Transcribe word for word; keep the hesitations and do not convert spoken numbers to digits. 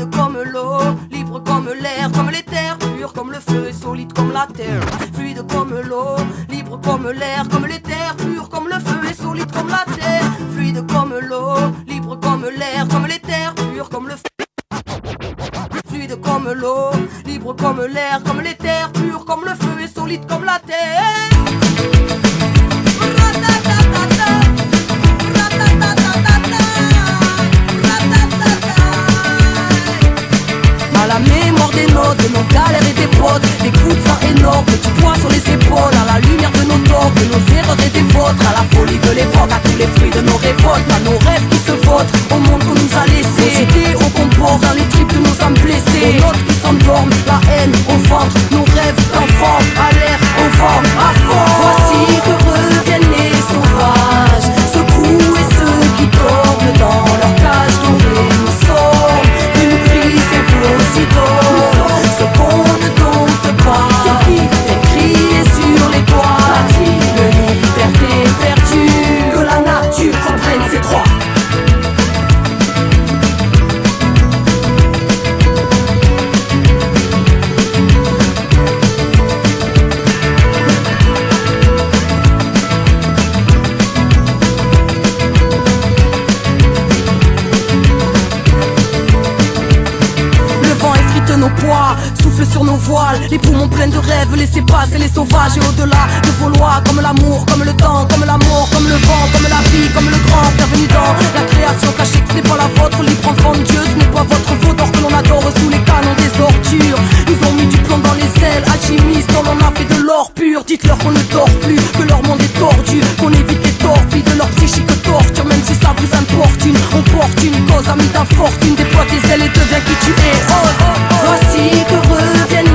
Fluide comme l'eau, libre comme l'air, comme les terres, pur comme le feu et solide comme la terre. Fluide comme l'eau, libre comme l'air, comme les terres, pur comme le feu et solide comme la terre. Fluide comme l'eau, libre comme l'air, comme les terres, pur comme le feu. Fluide comme l'eau, libre comme l'air, comme les terres, pur comme le feu et solide comme la terre. À la mémoire des notes, de nos galères et des potes, des coups de sang énormes, du poids sur les épaules. À la lumière de nos torts, de nos erreurs et des vôtres. À la folie de l'époque, à tous les fruits de nos révoltes. À nos rêves qui se votent, au monde qu'on nous a laissé. Nos idées au comport, dans les tripes de nos âmes blessées. Aux notes qui s'endorment, la haine au ventre. Nos rêves d'enfants, à l'air, au vent, à fond. Voici que reviennent les sauvages, ceux coups et ceux qui dorment dans leur cage dorée. Nous sommes une crise aussitôt, ce qu'on ne doute pas, ce qui est crié sur les toits, la vie de liberté perdue, que la nature comprenne ses droits. Nos poids, souffle sur nos voiles, les poumons pleins de rêves, laissez passer les sauvages et au-delà de vos lois, comme l'amour, comme le temps, comme la mort, comme le vent, comme la vie, comme le grand, bienvenue dans la création, sachez que ce n'est pas la vôtre, libre enfant de Dieu, ce n'est pas votre veau d'or que l'on adore sous les canons des ordures, ils ont mis du plomb dans les ailes, alchimistes, on en a fait de l'or pur, dites-leur qu'on ne dort plus, que leur monde est tordu, qu'on évite les torpilles de leur psychique torture, même si ça vous importune, on porte une cause, ami d'infortune, déploie tes ailes et deviens qui tu es, ose. Voici que reviennent